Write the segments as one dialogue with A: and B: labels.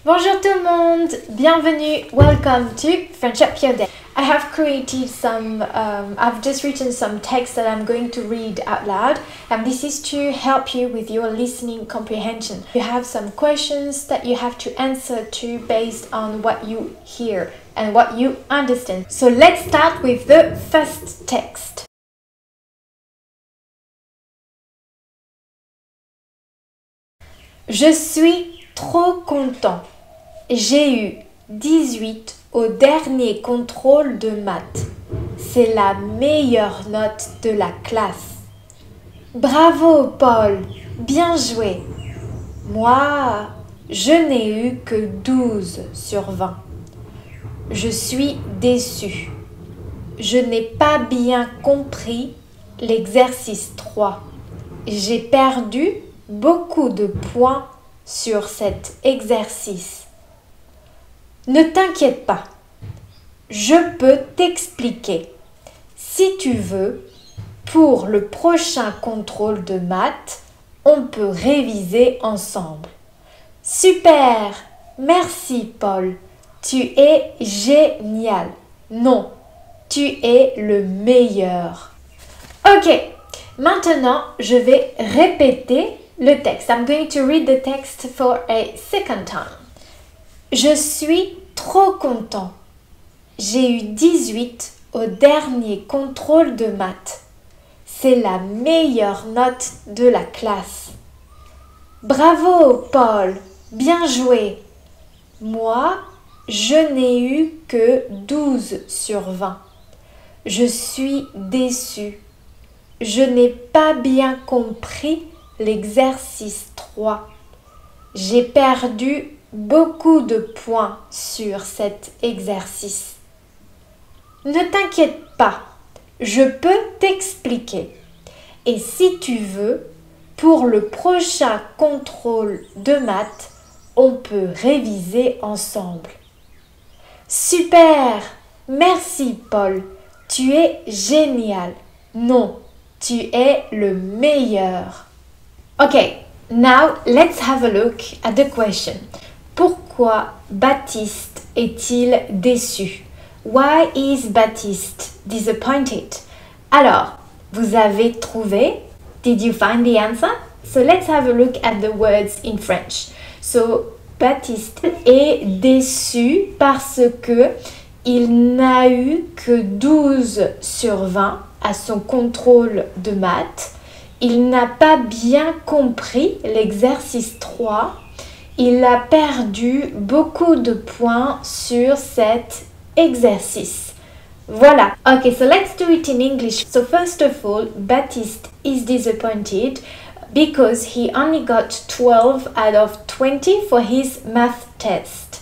A: Bonjour tout le monde, bienvenue, welcome to French Up Your Day. I have created I've just written some text that I'm going to read out loud, and this is to help you with your listening comprehension. You have some questions that you have to answer to based on what you hear and what you understand. So let's start with the first text. Je suis trop content. J'ai eu 18 au dernier contrôle de maths. C'est la meilleure note de la classe. Bravo, Paul. Bien joué. Moi, je n'ai eu que 12 sur 20. Je suis déçu. Je n'ai pas bien compris l'exercice 3. J'ai perdu beaucoup de points sur cet exercice. Ne t'inquiète pas, je peux t'expliquer. Si tu veux, pour le prochain contrôle de maths, on peut réviser ensemble. Super, merci Paul, tu es génial. Non, tu es le meilleur. Ok, maintenant je vais répéter le texte. I'm going to read the text for a second time. Je suis trop content. J'ai eu 18 au dernier contrôle de maths. C'est la meilleure note de la classe. Bravo, Paul. Bien joué. Moi, je n'ai eu que 12 sur 20. Je suis déçu. Je n'ai pas bien compris l'exercice 3. J'ai perdu beaucoup de points sur cet exercice. Ne t'inquiète pas, je peux t'expliquer. Et si tu veux, pour le prochain contrôle de maths, on peut réviser ensemble. Super, merci Paul, tu es génial. Non, tu es le meilleur. Okay, now let's have a look at the question. Pourquoi Baptiste est-il déçu? Why is Baptiste disappointed? Alors, vous avez trouvé? Did you find the answer? So let's have a look at the words in French. So, Baptiste est déçu parce que il n'a eu que 12 sur 20 à son contrôle de maths. Il n'a pas bien compris l'exercice 3. Il a perdu beaucoup de points sur cet exercice. Voilà. Okay, so let's do it in English. So first of all, Baptiste is disappointed because he only got 12 out of 20 for his math test.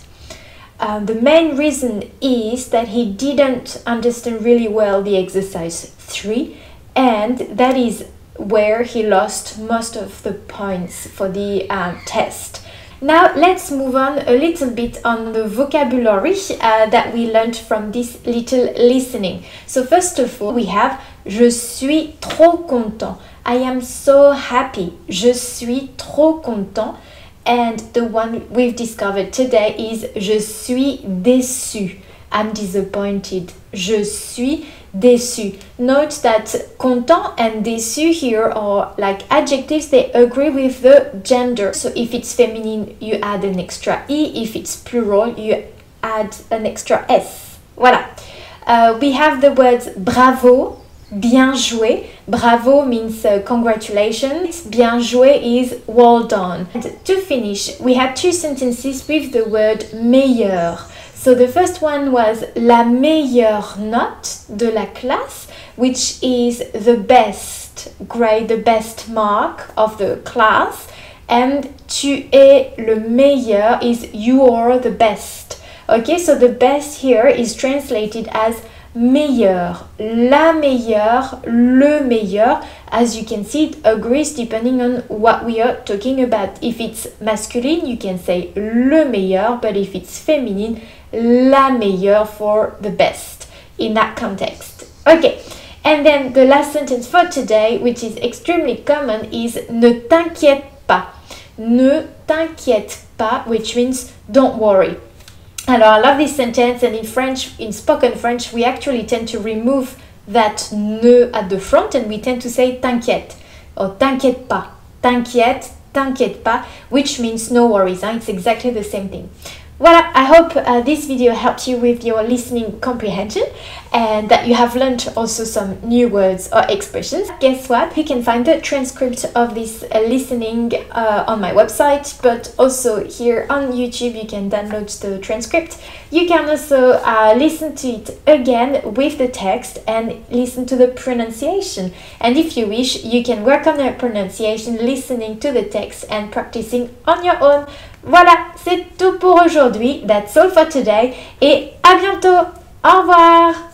A: The main reason is that he didn't understand really well the exercise 3, and that is where he lost most of the points for the test. Now let's move on a little bit on the vocabulary that we learned from this little listening. So first of all, we have je suis trop content. I am so happy. Je suis trop content. And the one we've discovered today is je suis déçu. I'm disappointed. Je suis déçu. Note that content and déçu here are like adjectives. They agree with the gender. So if it's feminine, you add an extra E. If it's plural, you add an extra S. Voilà. We have the words bravo, bien joué. Bravo means congratulations. Bien joué is well done. And to finish, we had two sentences with the word meilleur. So the first one was la meilleure note de la classe, which is the best grade, the best mark of the class. And tu es le meilleur is you are the best. Okay, so the best here is translated as meilleur, la meilleure, le meilleur. As you can see, it agrees depending on what we are talking about. If it's masculine, you can say le meilleur, but if it's feminine, la meilleure for the best in that context. Okay, and then the last sentence for today, which is extremely common, is ne t'inquiète pas. ne t'inquiète pas, which means don't worry. Alors, I love this sentence, and in French, in spoken French, we actually tend to remove that ne at the front and we tend to say t'inquiète or t'inquiète pas. T'inquiète, t'inquiète pas, which means no worries. It's exactly the same thing. Voilà, I hope this video helped you with your listening comprehension and that you have learned also some new words or expressions. Guess what? You can find the transcript of this listening on my website, but also here on YouTube you can download the transcript. You can also listen to it again with the text and listen to the pronunciation. And if you wish, you can work on the pronunciation, listening to the text and practicing on your own. Voilà, c'est tout pour aujourd'hui. That's all for today. Et à bientôt. Au revoir.